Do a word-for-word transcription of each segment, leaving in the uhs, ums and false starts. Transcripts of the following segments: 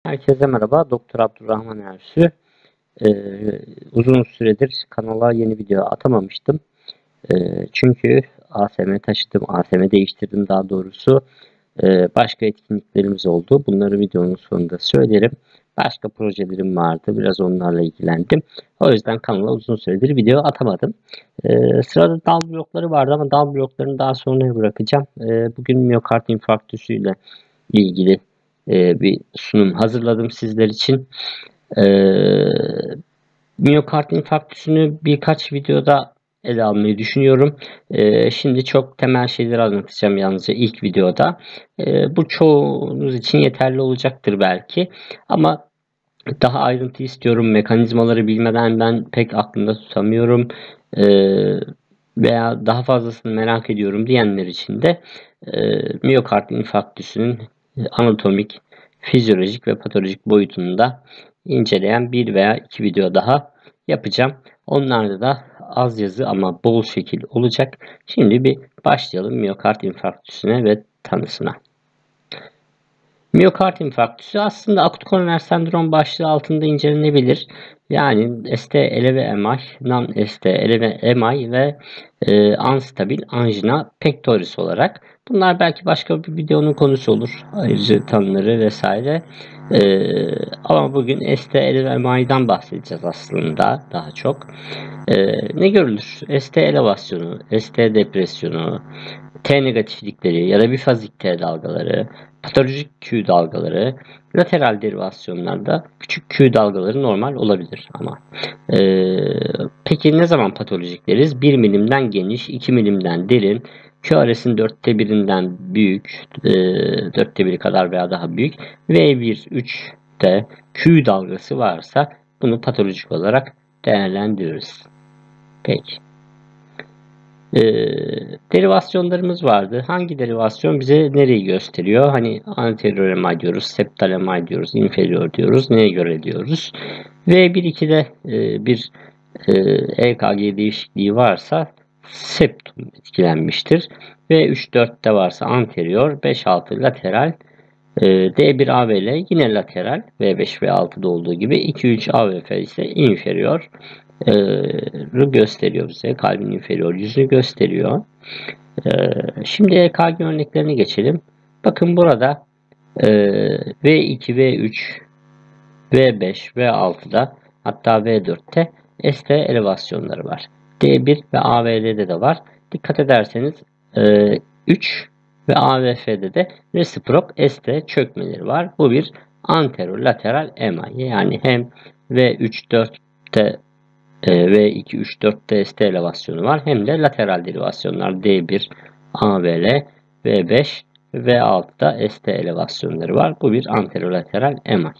Herkese merhaba. Doktor Abdurrahman Ersu. Ee, uzun süredir kanala yeni video atamamıştım. Ee, çünkü A S M taşıdım, A S M değiştirdim daha doğrusu. Ee, başka etkinliklerimiz oldu. Bunları videonun sonunda söylerim. Başka projelerim vardı. Biraz onlarla ilgilendim. O yüzden kanala uzun süredir video atamadım. Ee, sırada dal blokları vardı ama dal bloklarını daha sonraya bırakacağım. Ee, bugün miyokard infarktüsüyle ilgili e, bir sunum hazırladım sizler için. E, miyokard infarktüsünü birkaç videoda ele almayı düşünüyorum. E, şimdi çok temel şeyleri anlatacağım yalnızca ilk videoda. E, bu çoğunuz için yeterli olacaktır belki. Ama daha ayrıntı istiyorum. Mekanizmaları bilmeden ben pek aklımda tutamıyorum. E, veya daha fazlasını merak ediyorum diyenler için de e, miyokard infarktüsünün anatomik, fizyolojik ve patolojik boyutunu da inceleyen bir veya iki video daha yapacağım. Onlarda da az yazı ama bol şekil olacak. Şimdi bir başlayalım miyokard infarktüsüne ve tanısına. Miyokard infarktüsü aslında akut koroner sendrom başlığı altında incelenebilir. Yani S T eleve M I, non-S T eleve M I ve e, unstabil angina pectoris olarak. Bunlar belki başka bir videonun konusu olur. Ayrıca tanıları vesaire. E, ama bugün S T eleve M I'den bahsedeceğiz aslında daha çok. E, ne görülür? S T elevasyonu, S T depresyonu, T negatiflikleri ya da bifazik T dalgaları, patolojik Q dalgaları, lateral derivasyonlarda küçük Q dalgaları normal olabilir ama. Ee, peki ne zaman patolojik deriz? bir milimden geniş, iki milimden derin, Q R S'in dörtte birinden büyük, e, dörtte biri kadar veya daha büyük, V bir üçte Q dalgası varsa bunu patolojik olarak değerlendiririz. Peki. Ee, derivasyonlarımız vardı. Hangi derivasyon bize nereyi gösteriyor? Hani anterior M I diyoruz, septal M I diyoruz, inferior diyoruz. Neye göre diyoruz? V bir ikide e, bir e, E K G değişikliği varsa septum etkilenmiştir. V üç dörtte varsa anterior, beş altı lateral, e, D bir A V L yine lateral, V beş ve altıda olduğu gibi, iki üç A V F ise inferior gösteriyor bize. Kalbin inferior yüzünü gösteriyor. Şimdi E K G örneklerine geçelim. Bakın burada V iki, V üç, V beş, V altıda hatta V dörtte S T elevasyonları var. D bir ve A V L'de de var. Dikkat ederseniz üç ve A V F'de de reciproc S T çökmeleri var. Bu bir anterolateral M I. Yani hem V üç dörtte V iki üç dörtte S T elevasyonu var. Hem de lateral derivasyonlar D bir, A V L, V beş, V altıda S T elevasyonları var. Bu bir anterolateral M I.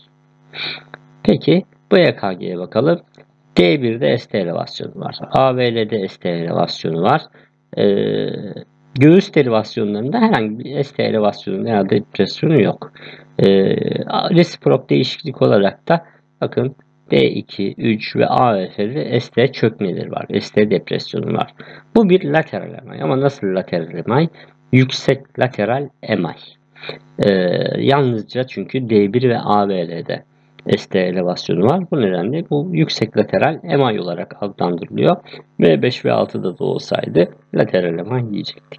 Peki bu E K G'ye bakalım. D birde S T elevasyonu var. A V L'de S T elevasyonu var. Ee, göğüs derivasyonlarında herhangi bir S T elevasyonu veya depresyonu yok. Ee, resiprok değişiklik olarak da bakın D iki, üç ve A V F'de S T çökmeleri var. S T depresyonu var. Bu bir lateral M I. Ama nasıl lateral M I? Yüksek lateral M I. Ee, yalnızca çünkü D bir ve A V L'de S T elevasyonu var. Bu nedenle bu yüksek lateral M I olarak adlandırılıyor. V beş ve altıda da olsaydı lateral M I diyecektik.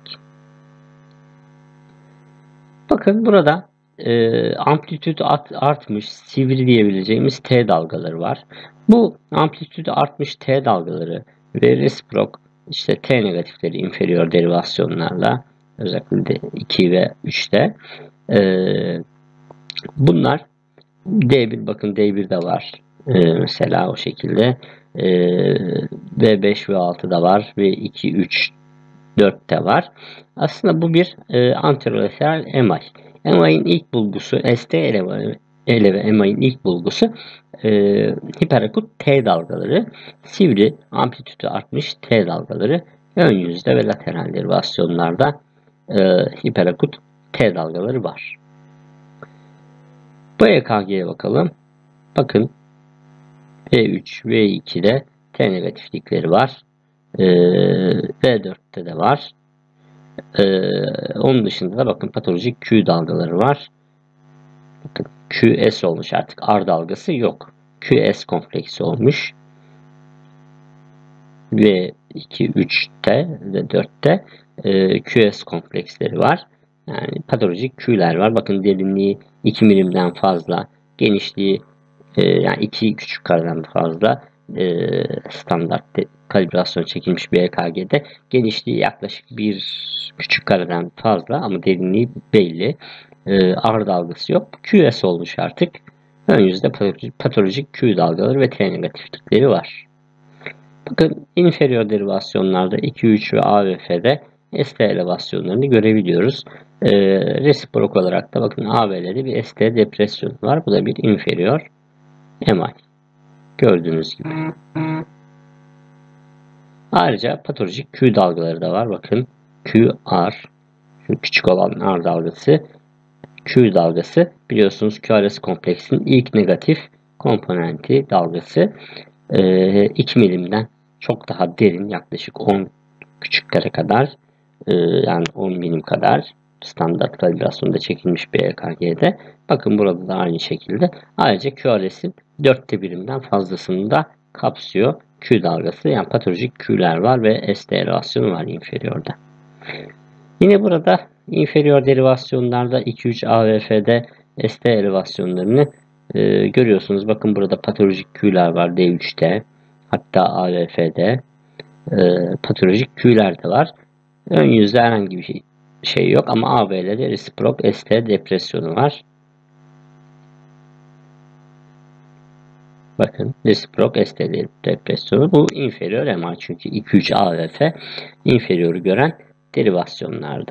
Bakın burada e, amplitüd artmış, sivri diyebileceğimiz T dalgaları var. Bu amplitüd artmış T dalgaları ve resiprok işte T negatifleri inferior derivasyonlarla özellikle iki ve üçte e, bunlar D bir, bakın D birde var. Ee, mesela o şekilde ee, V beş ve altıda var. V iki, üç, dörtte var. Aslında bu bir e, anterolateral M I. M I'nin ilk bulgusu S T eleve, eleve M I'nin ilk bulgusu e, hiperakut T dalgaları. Sivri, amplitüdü artmış T dalgaları. Ön yüzde ve lateral derivasyonlarda e, hiperakut T dalgaları var. Bu E K G'ye bakalım. Bakın V üç, V iki'de T negatiflikleri var. Ee, V dörtte de var. Ee, onun dışında da bakın patolojik Q dalgaları var. Bakın Q S olmuş artık. R dalgası yok. Q S kompleksi olmuş. V iki, üçte ve dörtte e, Q S kompleksleri var. Yani patolojik Q'ler var. Bakın derinliği iki milimden fazla, genişliği e, yani iki küçük kareden fazla e, standart kalibrasyon çekilmiş bir E K G'de genişliği yaklaşık bir küçük kareden fazla ama derinliği belli. E, R dalgası yok. Q S olmuş artık. Ön yüzde patolojik Q dalgaları ve T negatiflikleri var. Bakın inferior derivasyonlarda iki, üç ve A ve F'de S T elevasyonlarını görebiliyoruz. E, resiprok olarak da bakın A V'de bir S T depresyonu var. Bu da bir inferior M I. Gördüğünüz gibi. Ayrıca patolojik Q dalgaları da var. Bakın Q R, şu küçük olan R dalgası, Q dalgası. Biliyorsunuz Q R S kompleksinin ilk negatif komponenti dalgası e, iki milimden çok daha derin, yaklaşık on küçük kare kadar, e, yani on milim kadar standart kalibrasyonda çekilmiş bir E K G'de. Bakın burada da aynı şekilde. Ayrıca Q R S'in dörtte birinden fazlasını da kapsıyor. Q dalgası, yani patolojik Q'ler var ve S T elevasyonu var inferiorda. Yine burada inferior derivasyonlarda iki, üç A V F'de S T elevasyonlarını e, görüyorsunuz. Bakın burada patolojik Q'ler var D üçte. Hatta A V F'de e, patolojik Q'ler de var. Ön yüzde herhangi bir şey, şey yok ama A V'de resiprok S T depresyonu var. Bakın resiprok S T depresyonu, bu inferior M I çünkü iki, üç A V F inferior'u gören derivasyonlarda.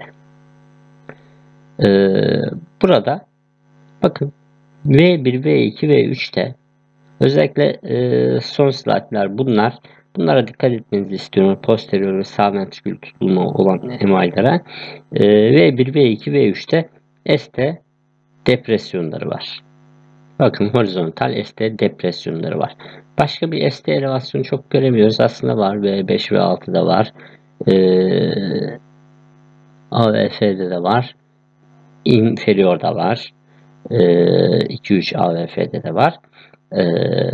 Ee, burada bakın V bir, V iki, V üçte özellikle e, son slaytlar bunlar. Bunlara dikkat etmenizi istiyorum. Posterior ve sağ ventrikül tutulma olan M I'lara. E, V bir, V iki, V üçte S T depresyonları var. Bakın horizontal S T depresyonları var. Başka bir S T elevasyonu çok göremiyoruz. Aslında var. V beş, V altıda var. Ee, A V F'de de var. Inferior'da var. Ee, iki, üç A V F'de de var. Ee,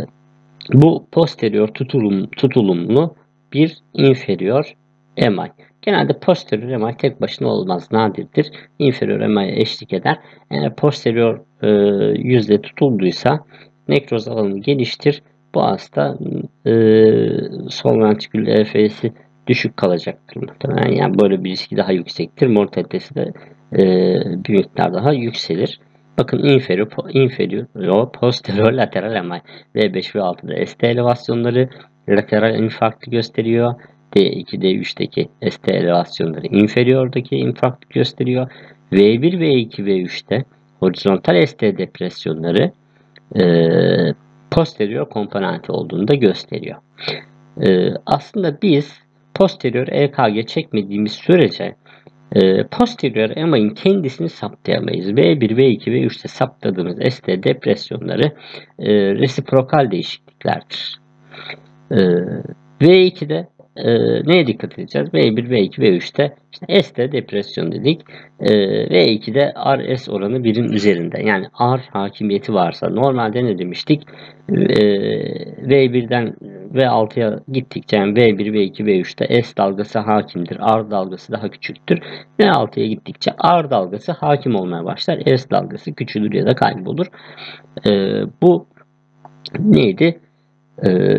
bu posterior tutulum, tutulumlu bir inferior M I. Genelde posterior M I tek başına olmaz, nadirdir. Inferior M I'ye eşlik eder. Eğer posterior e, yüzde tutulduysa nekroz alanı geliştir. Bu hasta e, sol ventrikül E F'si düşük kalacaktır muhtemelen. Yani böyle bir riski daha yüksektir. Mortalitesi de e, bir miktar daha yükselir. Bakın inferior, inferior posterior lateral M I. V beş ve altıda S T elevasyonları lateral infarktı gösteriyor. D iki, D üçteki S T elevasyonları inferiordaki infarktı gösteriyor. V bir, V iki, V üçte horizontal S T depresyonları e, posterior komponenti olduğunu da gösteriyor. E, aslında biz posterior E K G çekmediğimiz sürece e, posterior M I'nin kendisini saptayamayız. V bir, V iki, V üçte saptadığımız S T depresyonları e, resiprokal değişikliklerdir. E, V ikide e, neye dikkat edeceğiz? V bir, V iki, V üçte işte S T depresyon dedik. E, V ikide R S oranı birin üzerinde. Yani R hakimiyeti varsa, normalde ne demiştik? E, V birden V altıya gittikçe, yani V bir, V iki, V üçte S dalgası hakimdir. R dalgası daha küçüktür. V altıya gittikçe R dalgası hakim olmaya başlar. S dalgası küçülür ya da kaybolur. E, bu neydi? E,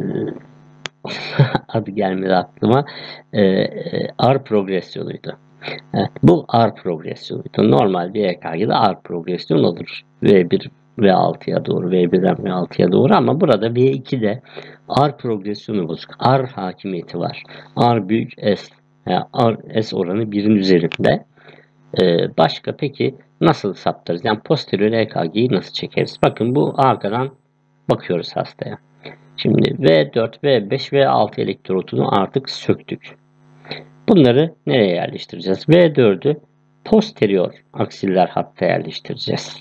adı gelmedi aklıma. E, R progresyonuydu. Evet, bu R progresyonuydu. Normal bir E K G'de R progresyon olur. V bir, V altıya doğru, V birden V altıya doğru, ama burada V ikide R progresyonu bozuk. R hakimiyeti var. R büyük S. Yani R S oranı birin üzerinde. Ee, başka peki nasıl saptarız? Yani posterior E K G'yi nasıl çekeriz? Bakın bu arkadan bakıyoruz hastaya. Şimdi V dört, V beş, V altı elektrotunu artık söktük. Bunları nereye yerleştireceğiz? V dördü posterior aksiller hatta yerleştireceğiz.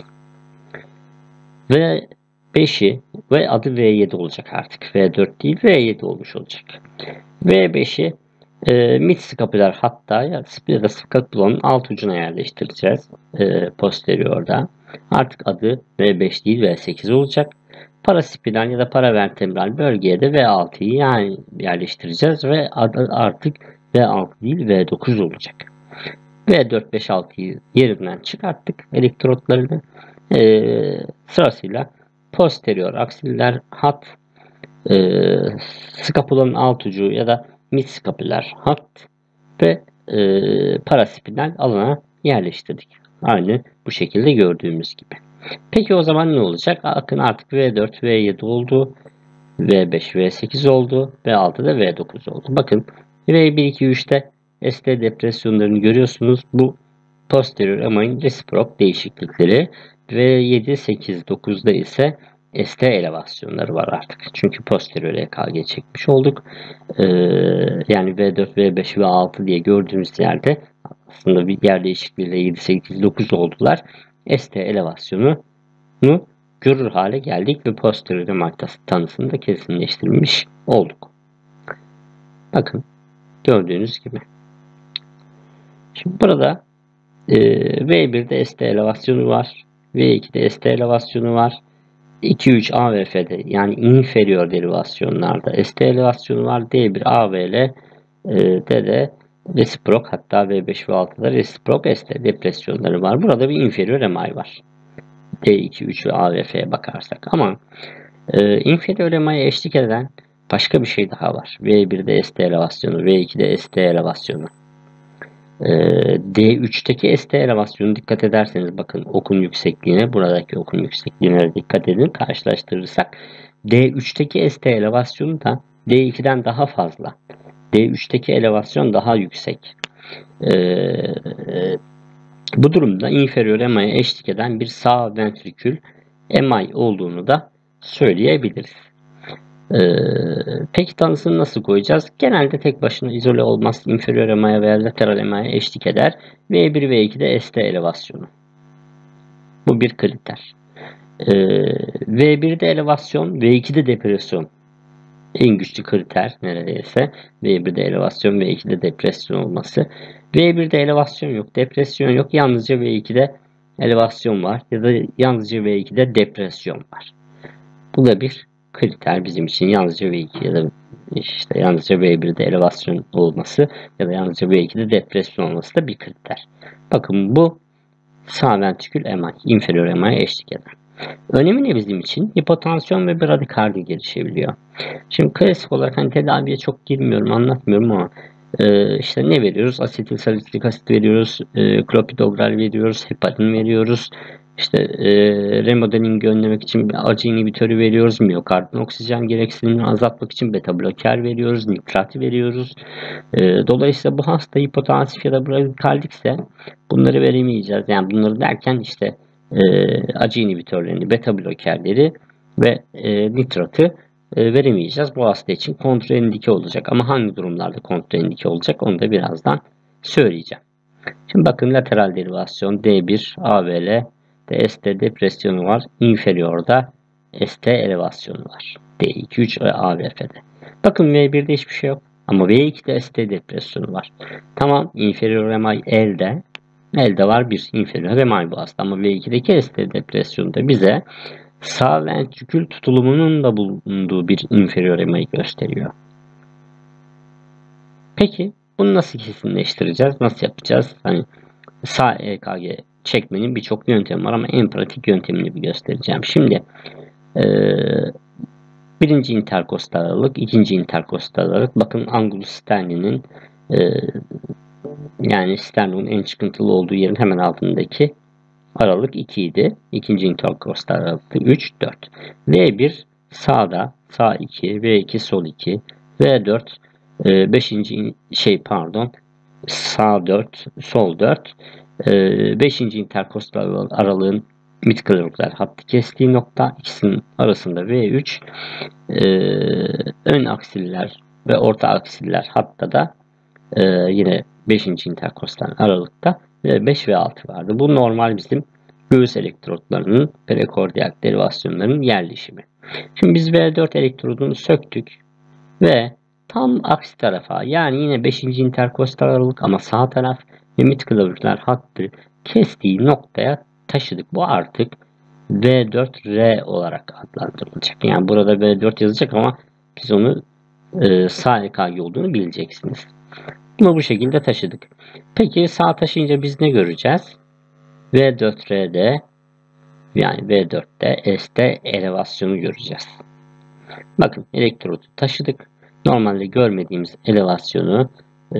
V beşi ve adı V yedi olacak artık. V dört değil, V yedi olmuş olacak. V beşi e, mid skapüler hatta ya da skapulonun alt ucuna yerleştireceğiz. E, posteriorda. Artık adı V beş değil V sekiz olacak. Paraspinal ya da paravertebral bölgeye de V altıyı yani yerleştireceğiz ve adı artık V altı değil V dokuz olacak. V dört, beş, altıyı yerinden çıkarttık elektrotlarını. Ee, sırasıyla posterior aksiller hat, e, skapulanın alt ucu ya da midskapüler hat ve e, paraspinal alana yerleştirdik. Aynı bu şekilde gördüğümüz gibi. Peki o zaman ne olacak? Bakın artık V dört, V yedi oldu. V beş, V sekiz oldu. V altı da V dokuz oldu. Bakın V bir, iki, üçte S T depresyonlarını görüyorsunuz. Bu posterior emain resiprok değişiklikleri. V yedi, sekiz, dokuzda ise S T elevasyonları var artık. Çünkü posterior E K G çekmiş olduk. Ee, yani V dört, V beş, V altı diye gördüğümüz yerde aslında bir yer değişikliğiyle yedi, sekiz, dokuz oldular. S T elevasyonu görür hale geldik ve posterior email tanısını da kesinleştirmiş olduk. Bakın gördüğünüz gibi. Şimdi burada e, V birde S T elevasyonu var. V iki'de S T elevasyonu var. iki üç A V F'de yani inferior derivasyonlarda S T elevasyonu var. D bir A V L e, de de resiprok, hatta V beş ve altıda resiprok S T depresyonları var. Burada bir inferior email var. D iki, üç ve A V F'ye bakarsak. Ama e, inferior email'e eşlik eden başka bir şey daha var. V birde S T elevasyonu, V iki'de S T elevasyonu. E, D üç'teki S T elevasyonu dikkat ederseniz bakın okun yüksekliğine, buradaki okun yüksekliğine dikkat edin. Karşılaştırırsak D üç'teki S T elevasyonu da D iki'den daha fazla. D üç'teki elevasyon daha yüksek. Eee Bu durumda inferior email'e eşlik eden bir sağ ventrikül email olduğunu da söyleyebiliriz. Ee, peki tanısını nasıl koyacağız? Genelde tek başına izole olmaz. Inferior email veya lateral email'e eşlik eder. V bir, V iki'de S T elevasyonu. Bu bir kriter. Ee, V bir'de elevasyon, V iki'de depresyon. En güçlü kriter neredeyse. V bir'de elevasyon, V iki'de depresyon olması. V bir'de elevasyon yok, depresyon yok. Yalnızca V iki'de elevasyon var ya da yalnızca V iki'de depresyon var. Bu da bir kriter bizim için. Yalnızca V iki ya da işte yalnızca V bir'de elevasyon olması ya da yalnızca V iki'de depresyon olması da bir kriter. Bakın bu sağ ventrikül email, inferior email eşlik eder. Önemi ne bizim için? Hipotansiyon ve bradikardi gelişebiliyor. Şimdi klasik olarak hani tedaviye çok girmiyorum, anlatmıyorum ama e, işte ne veriyoruz? Asetil salisilik asit veriyoruz, e, klopidogrel veriyoruz, heparin veriyoruz. İşte e, remodeling'i önlemek için bir acı inhibitörü veriyoruz, miyokardın oksijen gereksinimini azaltmak için beta bloker veriyoruz, nitrat veriyoruz. E, dolayısıyla bu hasta hipotansif ya da bradikaldikse bunları veremeyeceğiz. Yani bunları derken işte e, acı inhibitörlerini, beta blokerleri ve e, nitratı e, veremeyeceğiz. Bu hasta için kontraindike olacak. Ama hangi durumlarda kontraindike olacak onu da birazdan söyleyeceğim. Şimdi bakın lateral derivasyon D bir, A V L, de S T depresyonu var. Inferior'da S T elevasyonu var. D iki, üç ve A V F'de. Bakın V bir'de hiçbir şey yok. Ama V iki'de S T depresyonu var. Tamam, inferior email elde. Elde var bir inferior email bu hasta. Ama V iki'deki S T depresyonu da bize sağ ventrikül tutulumunun da bulunduğu bir inferior email gösteriyor. Peki bunu nasıl kesinleştireceğiz? Nasıl yapacağız? Hani sağ E K G çekmenin birçok yöntemi var ama en pratik yöntemini bir göstereceğim. Şimdi e, birinci interkostal aralık, ikinci interkostal aralık. Bakın angulus sterni'nin e, yani sternum'un en çıkıntılı olduğu yerin hemen altındaki aralık iki idi. İkinci interkostal aralıkta üç, dört. V bir sağda, sağ iki, V iki sol iki, V dört beşinci şey pardon sağ dört, sol dört. beşinci interkostal aralığın midklaroklar hattı kestiği nokta, ikisinin arasında V üç, e, ön aksiller ve orta aksiller hatta da e, yine beşinci interkostal aralıkta V beş ve altı vardı. Bu normal bizim göğüs elektrotlarının prekordial derivasyonlarının yerleşimi. Şimdi biz V dört elektrodunu söktük ve tam aksi tarafa, yani yine beşinci interkostal aralık ama sağ taraf ve midklaroklar hattı kestiği noktaya taşıdık. Bu artık V dört R olarak adlandırılacak. Yani burada V dört yazacak ama biz onu e, sağ E K G olduğunu bileceksiniz. Bunu bu şekilde taşıdık. Peki sağ taşıyınca biz ne göreceğiz? V dört R'de yani V dörtte S'te elevasyonu göreceğiz. Bakın elektrodu taşıdık. Normalde görmediğimiz elevasyonu e,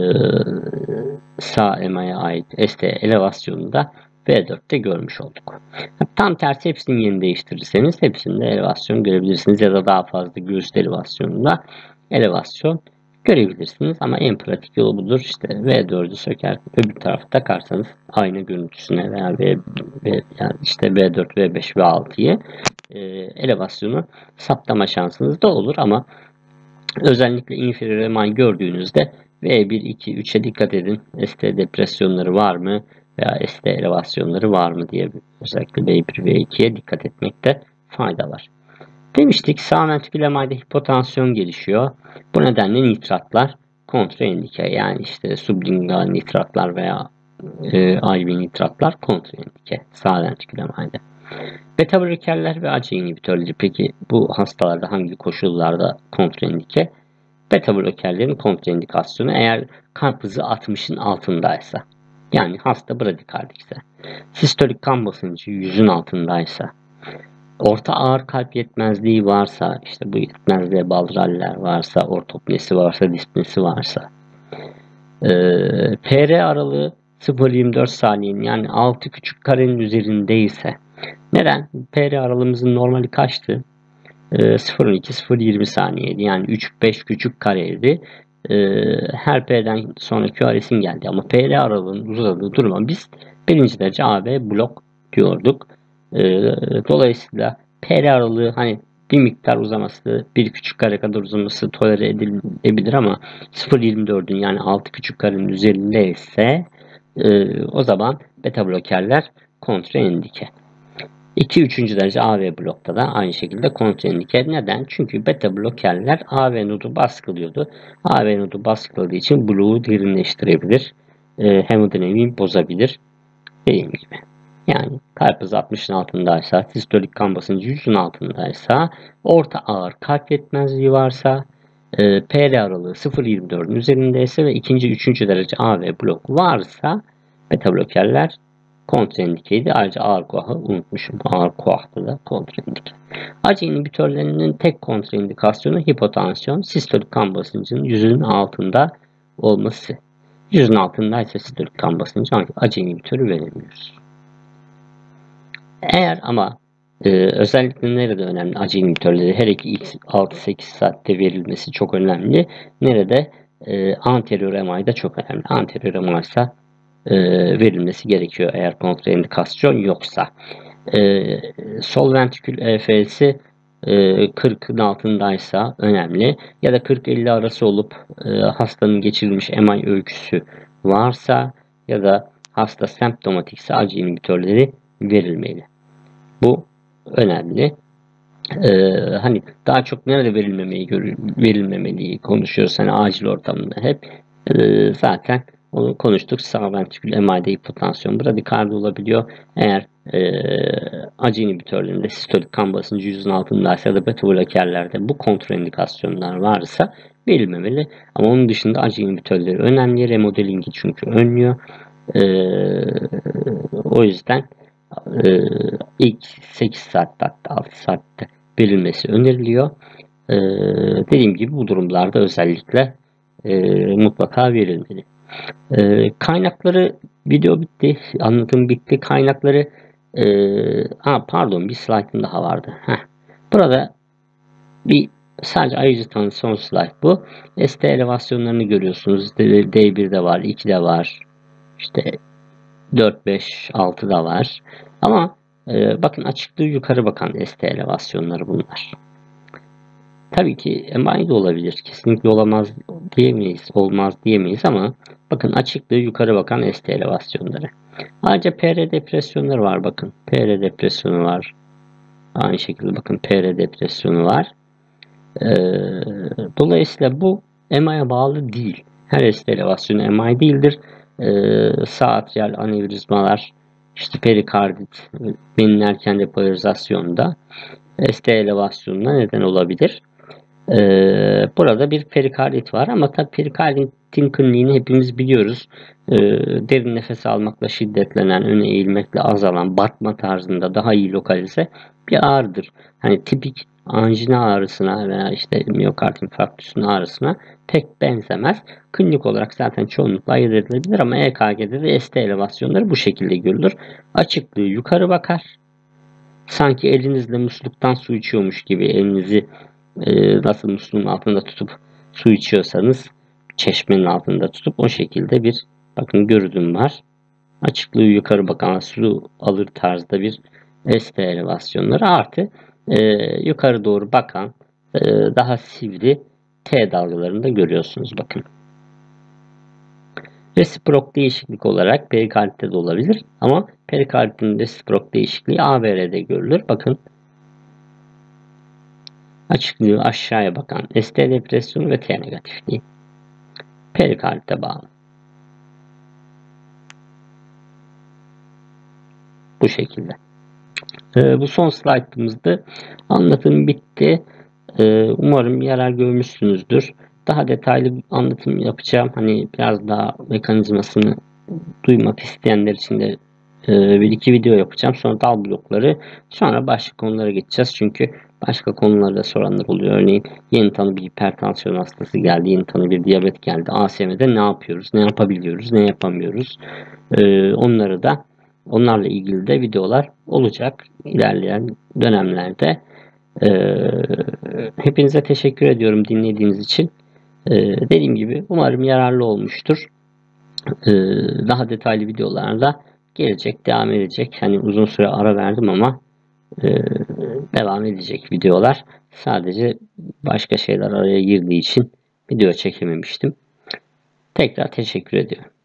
sağ E M A'ya ait S'te elevasyonunda V dörtte görmüş olduk. Tam tersi hepsini yeni değiştirirseniz hepsinde elevasyon görebilirsiniz ya da daha fazla göğüs elevasyonunda elevasyon görebilirsiniz ama en pratik yolu budur. İşte V dördü söker öbür tarafı takarsanız ayna görüntüsüne veya V, V yani işte V dört, V beş, V altıyı e, elevasyonu saptama şansınız da olur ama özellikle inferior E M I gördüğünüzde V bir, iki, üçe dikkat edin. S T depresyonları var mı veya S T elevasyonları var mı diye özellikle V bir, V ikiye dikkat etmekte fayda var. Demiştik sağ ventrikül E M I'de hipotansiyon gelişiyor. Bu nedenle nitratlar kontraindike yani işte sublingual nitratlar veya e, I V nitratlar kontraindike sağ ventrikül E M I'de. Beta blokerler ve A C E inhibitörleri peki bu hastalarda hangi koşullarda kontraindike? Beta blokerlerin kontraindikasyonu eğer kalp hızı altmışın altındaysa yani hasta bradikardikse, sistolik kan basıncı yüzün altındaysa, orta ağır kalp yetmezliği varsa, işte bu yetmezliğe bağlı raller varsa, ortopnesi varsa, dispnesi varsa, e, P R aralığı sıfır virgül yirmi dört saniyenin yani altı küçük karenin üzerindeyse, neden? P R aralığımızın normali kaçtı? E, sıfır virgül on iki sıfır virgül yirmi saniyeydi. Yani üç beş küçük kareydi. E, her P'den sonra Q R S'in geldi ama P R aralığının uzadığı duruma biz birinci derece A B blok diyorduk. E, dolayısıyla P R aralığı hani bir miktar uzaması, bir küçük kare kadar uzaması tolere edilebilir ama sıfır virgül yirmi dördün yani altı küçük karenin üzerindeyse e, o zaman beta blokerler kontraindike. iki üçüncü derece A V blokta da aynı şekilde kontraindike. Neden? Çünkü beta blokerler A V nodu baskılıyordu. A V nodu baskıladığı için bloğu derinleştirebilir. E, hemodinamiği bozabilir. Dediğim gibi. Yani kalp hızı altmışın altındaysa, sistolik kan basıncı yüzün altındaysa, orta ağır kalp yetmezliği varsa, e, P R aralığı sıfır virgül yirmi dördün üzerindeyse ve ikinci üçüncü derece A V blok varsa beta blokerler kontraindikeydi. Ayrıca ağır koahı unutmuşum. Ağır koahta da kontraindike. A C E inhibitörlerinin tek kontraindikasyonu hipotansiyon, sistolik kan basıncının yüzün altında olması. Yüzün altındaysa sistolik kan basıncı A C E inhibitörü veremiyoruz. Eğer ama e, özellikle nerede önemli A C E inhibitörleri her iki ilk altı sekiz saatte verilmesi çok önemli. Nerede? E, anterior M I'da çok önemli. Anterior M I ise e, verilmesi gerekiyor eğer kontraindikasyon yoksa. E, sol ventrikül E F'si e, kırkın altındaysa önemli ya da kırk elli arası olup e, hastanın geçirilmiş M I öyküsü varsa ya da hasta semptomatikse A C E inhibitörleri verilmeli. Bu önemli. Ee, hani daha çok nerede verilmemeyi verilmemeliyi konuşuyoruz hani acil ortamında hep ee, zaten onu konuştuk. Sağ ventrikül M I'de hipotansiyon bradikardi olabiliyor. Eğer e, A C E inhibitörlerinde sistolik kan basıncı yüzün altındaysa ya da beta blokerlerde bu kontraindikasyonlar varsa verilmemeli. Ama onun dışında A C E inhibitörleri önemli. Remodelingi çünkü önlüyor. Ee, o yüzden e, ilk sekiz saatte hatta altı saatte verilmesi öneriliyor. Ee, dediğim gibi bu durumlarda özellikle e, mutlaka verilmeli. E, kaynakları video bitti. Anlatım bitti. Kaynakları e, ha, pardon bir slaytım daha vardı. Heh. Burada bir sadece ayıcı tanı son slide bu. S T elevasyonlarını görüyorsunuz. D bir'de var, iki'de var. İşte dört, beş, altı'da var. Ama e, bakın açıklığı yukarı bakan S T elevasyonları bunlar. Tabii ki M I de olabilir. Kesinlikle olamaz diyemeyiz. Olmaz diyemeyiz ama bakın açıklığı yukarı bakan S T elevasyonları. Ayrıca P R depresyonları var bakın. P R depresyonu var. Aynı şekilde bakın P R depresyonu var. Ee, dolayısıyla bu M I'ye bağlı değil. Her S T elevasyonu M I değildir. Ee, sağ atriyal anevrizmalar işte perikardit, beyin erken depolarizasyonda, S T elevasyonuna neden olabilir. Ee, burada bir perikardit var ama tabii perikarditin kliniğini hepimiz biliyoruz. Ee, derin nefes almakla şiddetlenen, öne eğilmekle azalan, batma tarzında daha iyi lokalize bir ağrıdır. Hani tipik anjina ağrısına veya işte miyokard infarktüsünün ağrısına pek benzemez. Klinik olarak zaten çoğunlukla ayırt edilebilir ama E K G'de de S T elevasyonları bu şekilde görülür. Açıklığı yukarı bakar. Sanki elinizle musluktan su içiyormuş gibi elinizi e, nasıl musluğun altında tutup su içiyorsanız çeşmenin altında tutup o şekilde bir bakın görünüm var. Açıklığı yukarı bakan su alır tarzda bir S T elevasyonları artı e, yukarı doğru bakan e, daha sivri T dalgalarını da görüyorsunuz bakın. Resiprok değişiklik olarak perikardite de olabilir ama perikarditin resiprok değişikliği A B R'de görülür. Bakın açıklığı aşağıya bakan S T depresyonu ve T negatifliği. Perikardite bağlı. Bu şekilde. Ee, bu son slaytımızda anlatım bitti. Ee, umarım yarar görmüşsünüzdür. Daha detaylı bir anlatım yapacağım. Hani biraz daha mekanizmasını duymak isteyenler için de e, bir iki video yapacağım. Sonra dal blokları. Sonra başka konulara geçeceğiz. Çünkü başka konularda soranlar oluyor. Örneğin yeni tanı bir hipertansiyon hastası geldi. Yeni tanı bir diyabet geldi. A S M'de ne yapıyoruz? Ne yapabiliyoruz? Ne yapamıyoruz? Ee, onları da onlarla ilgili de videolar olacak ilerleyen dönemlerde. Ee, hepinize teşekkür ediyorum dinlediğiniz için. Ee, dediğim gibi umarım yararlı olmuştur. Ee, daha detaylı videolarla gelecek, devam edecek. Hani uzun süre ara verdim ama e, devam edecek videolar. Sadece başka şeyler araya girdiği için video çekememiştim. Tekrar teşekkür ediyorum.